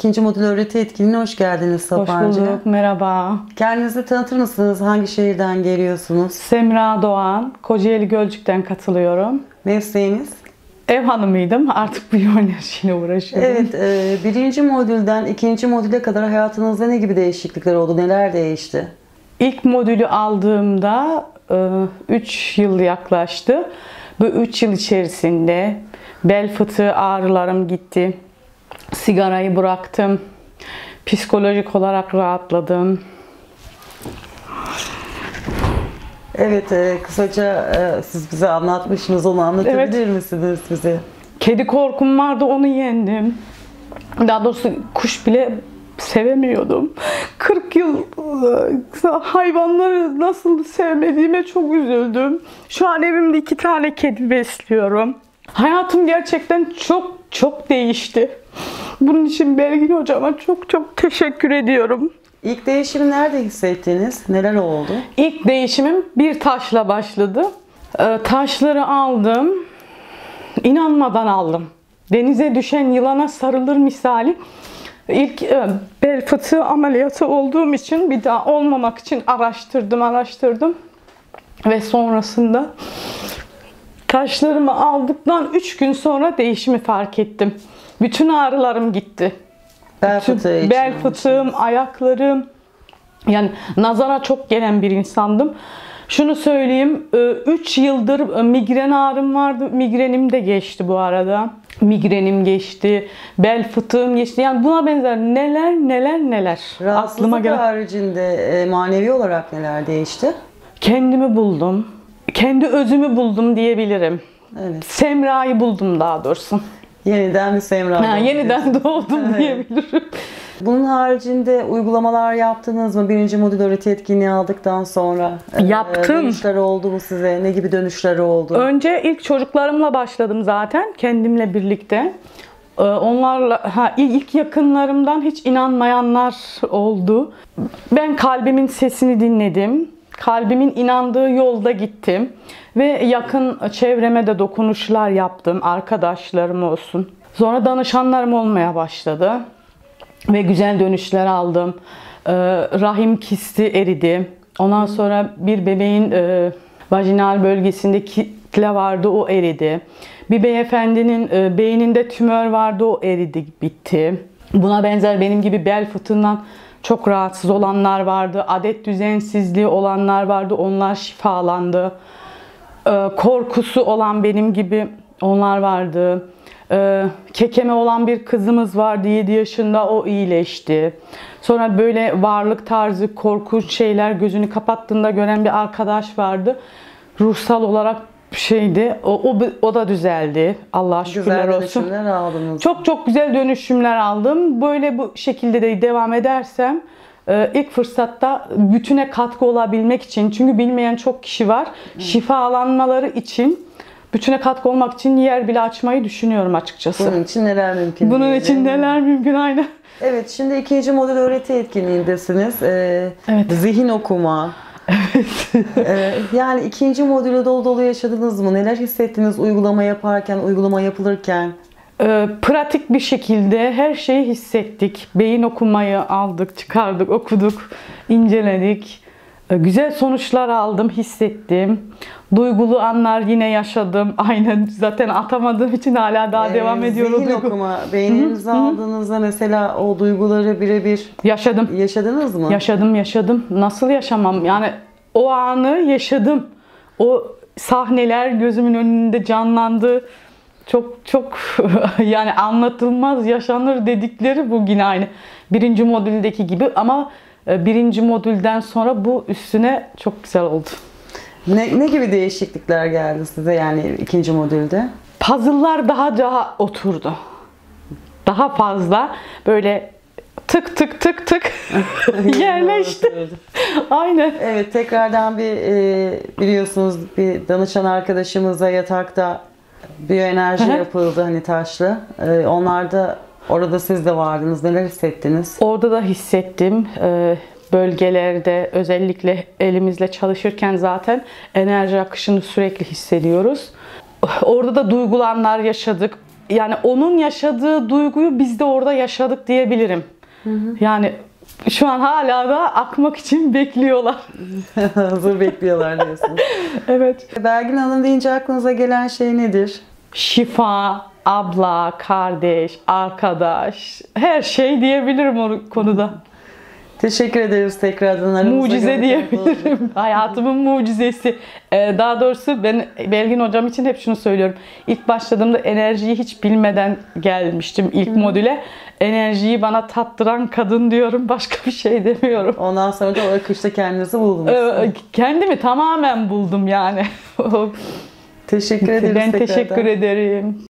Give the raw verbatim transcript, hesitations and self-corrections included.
ikinci modül öğreti etkinliğine hoş geldiniz Sapancı. Hoş bulduk, merhaba. Kendinizi tanıtır mısınız? Hangi şehirden geliyorsunuz? Semra Doğan, Kocaeli Gölcük'ten katılıyorum. Mesleğiniz? Ev hanımıydım, artık biyoenerjiyle uğraşıyorum. Evet, e, birinci modülden ikinci modüle kadar hayatınızda ne gibi değişiklikler oldu? Neler değişti? İlk modülü aldığımda üç yıl yaklaştı. Bu üç yıl içerisinde bel fıtığı ağrılarım gitti. Sigarayı bıraktım. Psikolojik olarak rahatladım. Evet, e, kısaca e, siz bize anlatmışsınız, onu anlatabilir Evet. misiniz bize? Kedi korkum vardı, onu yendim. Daha doğrusu kuş bile sevemiyordum. kırk yıl hayvanları nasıl sevmediğime çok üzüldüm. Şu an evimde iki tane kedi besliyorum. Hayatım gerçekten çok çok değişti. Bunun için Belgin hocama çok çok teşekkür ediyorum. İlk değişimi nerede hissettiniz? Neler oldu? İlk değişimim bir taşla başladı. Ee, taşları aldım. İnanmadan aldım. Denize düşen yılana sarılır misali. İlk e, bel fıtığı ameliyatı olduğum için bir daha olmamak için araştırdım, araştırdım. Ve sonrasında taşlarımı aldıktan üç gün sonra değişimi fark ettim. Bütün ağrılarım gitti. Bel Bütün fıtığı için bel fıtığım, ayaklarım. Yani nazara çok gelen bir insandım. Şunu söyleyeyim, üç yıldır migren ağrım vardı. Migrenim de geçti bu arada. Migrenim geçti, bel fıtığım geçti. Yani buna benzer neler neler neler. Rahatsızlık gelen... haricinde e, manevi olarak neler değişti? Kendimi buldum. Kendi özümü buldum diyebilirim. Evet. Semra'yı buldum daha doğrusu. Yeniden bir Semra. Ha, yeniden doğdum evet. diyebilirim. Bunun haricinde uygulamalar yaptınız mı? Birinci modül öğreti etkinliği aldıktan sonra. Yaptım. Dönüşler oldu mu size? Ne gibi dönüşler oldu? Önce ilk çocuklarımla başladım zaten. Kendimle birlikte. Onlarla, ha, ilk yakınlarımdan hiç inanmayanlar oldu. Ben kalbimin sesini dinledim. Kalbimin inandığı yolda gittim. Ve yakın çevreme de dokunuşlar yaptım. Arkadaşlarım olsun. Sonra danışanlarım olmaya başladı. Ve güzel dönüşler aldım. Ee, rahim kisti eridi. Ondan sonra bir bebeğin e, vajinal bölgesinde kitle vardı, o eridi. Bir beyefendinin e, beyninde tümör vardı, o eridi, bitti. Buna benzer benim gibi bel fıtığından çok rahatsız olanlar vardı. Adet düzensizliği olanlar vardı, onlar şifalandı. Ee, korkusu olan benim gibi onlar vardı. Ee, kekeme olan bir kızımız vardı, yedi yaşında, o iyileşti. Sonra böyle varlık tarzı korkunç şeyler gözünü kapattığında gören bir arkadaş vardı. Ruhsal olarak şeydi, o, o, o da düzeldi. Allah'a şükürler olsun. Güzel dönüşümler aldınız. Çok çok güzel dönüşümler aldım. Böyle bu şekilde de devam edersem ilk fırsatta bütüne katkı olabilmek için, çünkü bilmeyen çok kişi var, şifalanmaları için, bütüne katkı olmak için yer bile açmayı düşünüyorum açıkçası. Bunun için neler mümkün? Bunun için neler mümkün, aynen. Evet, şimdi ikinci modül öğreti etkinliğindesiniz. Ee, evet. Zihin okuma. Evet. ee, yani ikinci modülü dolu dolu yaşadınız mı? Neler hissettiniz uygulama yaparken, uygulama yapılırken? Ee, pratik bir şekilde her şeyi hissettik. Beyin okumayı aldık, çıkardık, okuduk, inceledik. Ee, güzel sonuçlar aldım, hissettim. Duygulu anlar yine yaşadım. Aynen, zaten atamadığım için hala daha ee, devam ediyorum. Zihin okuma, beyninize aldığınızda mesela o duyguları birebir yaşadım. Yaşadınız mı? Yaşadım, yaşadım. Nasıl yaşamam? Yani o anı yaşadım. O sahneler gözümün önünde canlandı. Çok çok yani anlatılmaz yaşanır dedikleri bugün aynı. Birinci modüldeki gibi, ama birinci modülden sonra bu üstüne çok güzel oldu. Ne, ne gibi değişiklikler geldi size yani ikinci modülde? Puzzle'lar daha daha oturdu. Daha fazla böyle tık tık tık tık yerleşti. Aynen. Evet, tekrardan bir e, biliyorsunuz bir danışan arkadaşımıza yatakta biyoenerji yapıldı, hani taşlı. E, onlar da orada siz de vardınız. Neler hissettiniz? Orada da hissettim. E, bölgelerde özellikle elimizle çalışırken zaten enerji akışını sürekli hissediyoruz. Orada da duygulanlar yaşadık. yani onun yaşadığı duyguyu biz de orada yaşadık diyebilirim. Hı hı. Yani şu an hala da akmak için bekliyorlar. Hazır bekliyorlar diyorsunuz. Evet. Belgin Hanım deyince aklınıza gelen şey nedir? Şifa, abla, kardeş, arkadaş, her şey diyebilirim o konuda. Teşekkür ederiz tekrardan aramızda. Mucize diyebilirim. Hayatımın mucizesi. Ee, daha doğrusu ben Belgin hocam için hep şunu söylüyorum. İlk başladığımda enerjiyi hiç bilmeden gelmiştim ilk Hı-hı. modüle. Enerjiyi bana tattıran kadın diyorum. Başka bir şey demiyorum. Ondan sonra da o akışta kendinizi buldunuz. Ee, kendimi tamamen buldum yani. Teşekkür ederiz Ben tekrardan. teşekkür ederim.